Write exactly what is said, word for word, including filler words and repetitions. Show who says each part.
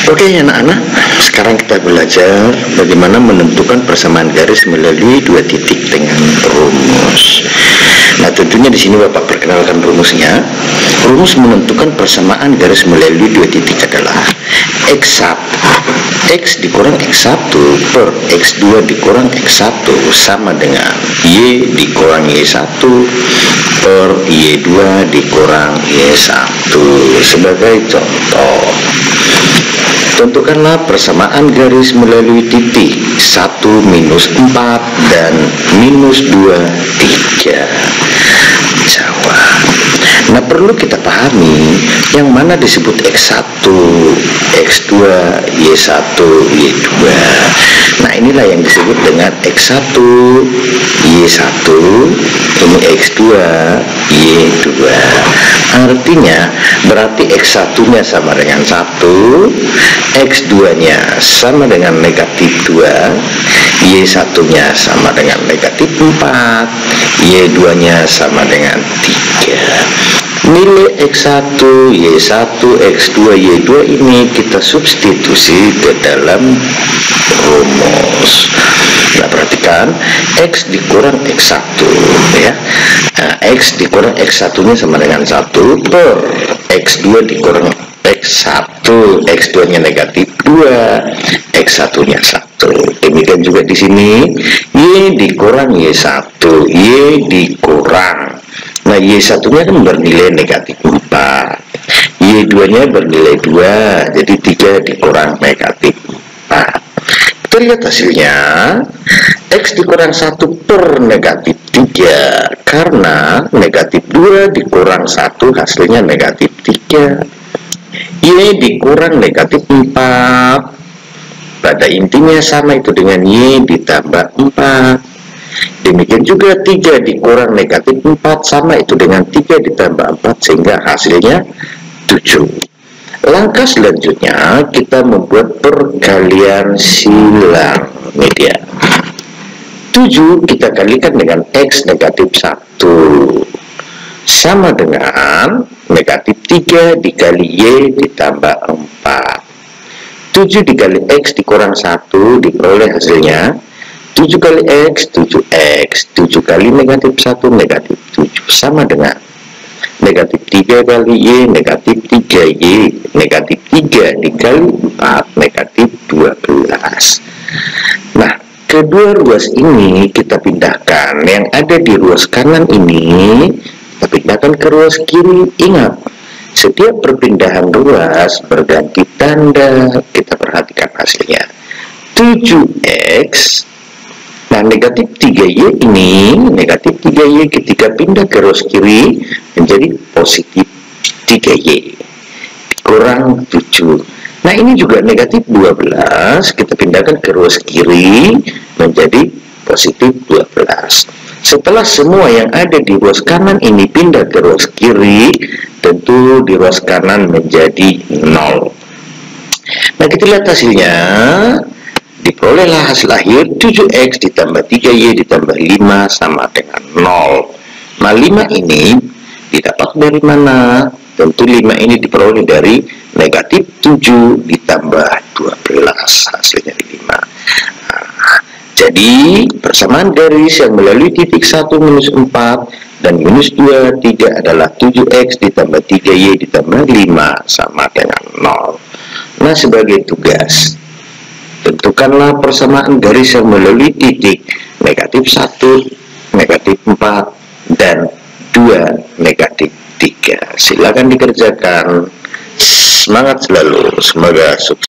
Speaker 1: Oke anak-anak, sekarang kita belajar bagaimana menentukan persamaan garis melalui dua titik dengan rumus. Nah, tentunya di sini Bapak perkenalkan rumusnya. Rumus menentukan persamaan garis melalui dua titik adalah X satu X dikurang X satu per X dua dikurang X satu sama dengan Y dikurang Y satu per Y dua dikurang Y satu. Sebagai contoh, tentukanlah persamaan garis melalui titik satu minus empat dan minus dua, tiga. Jawab. Nah, perlu kita pahami yang mana disebut X satu, X dua, Y satu, Y dua. Nah, inilah yang disebut dengan X satu, Y satu, ini X dua, Y dua. Artinya berarti X satu nya sama dengan satu, X dua nya sama dengan negatif dua, Y satu nya sama dengan negatif empat, Y dua nya sama dengan tiga. Nilai X satu, Y satu, X dua, Y dua ini kita substitusi ke dalam rumus. Nah, perhatikan X dikurang X satu ya. Nah, X dikurang X satu nya sama dengan satu per X dua dikurang X satu, X dua nya negatif dua, X satu nya satu. Demikian juga di sini Y dikurang Y satu, Y dikurang. Nah, Y satu nya kan bernilai negatif empat, Y dua nya bernilai dua, jadi tiga dikurang negatif empat. Kita lihat hasilnya, X dikurang satu per negatif tiga, karena negatif dua dikurang satu hasilnya negatif tiga. Y dikurang negatif empat, pada intinya sama itu dengan Y ditambah empat. Demikian juga tiga dikurang negatif empat sama itu dengan tiga ditambah empat, sehingga hasilnya tujuh. Langkah selanjutnya kita membuat perkalian silang. Ini dia. tujuh kita kalikan dengan X negatif satu sama dengan negatif tiga dikali Y ditambah empat. tujuh dikali X dikurang satu diperoleh hasilnya tujuh kali X, tujuh X. tujuh kali negatif satu, negatif tujuh. Sama dengan negatif tiga kali Y, negatif tiga Y. Negatif tiga dikali empat, negatif dua belas. Nah, kedua ruas ini kita pindahkan. Yang ada di ruas kanan ini kita pindahkan ke ruas kiri. Ingat, setiap perpindahan ruas berganti tanda. Kita perhatikan hasilnya. tujuh X. Nah, negatif tiga Y ini, negatif tiga Y ketika pindah ke ruas kiri menjadi positif tiga Y kurang tujuh. Nah, ini juga negatif dua belas, kita pindahkan ke ruas kiri menjadi positif dua belas. Setelah semua yang ada di ruas kanan ini pindah ke ruas kiri, tentu di ruas kanan menjadi nol. Nah, kita lihat hasilnya. Diperolehlah hasil akhir tujuh X ditambah tiga Y ditambah lima sama dengan nol. Nah, lima ini didapat dari mana? Tentu lima ini diperoleh dari negatif tujuh ditambah dua belas, hasilnya lima. Nah, jadi persamaan garis yang melalui titik satu minus empat dan minus dua, tiga adalah tujuh X ditambah tiga Y ditambah lima sama dengan nol. Nah, sebagai tugas, tentukanlah persamaan garis yang melalui titik negatif satu, negatif empat, dan dua, negatif tiga. Silakan dikerjakan. Semangat selalu. Semoga sukses.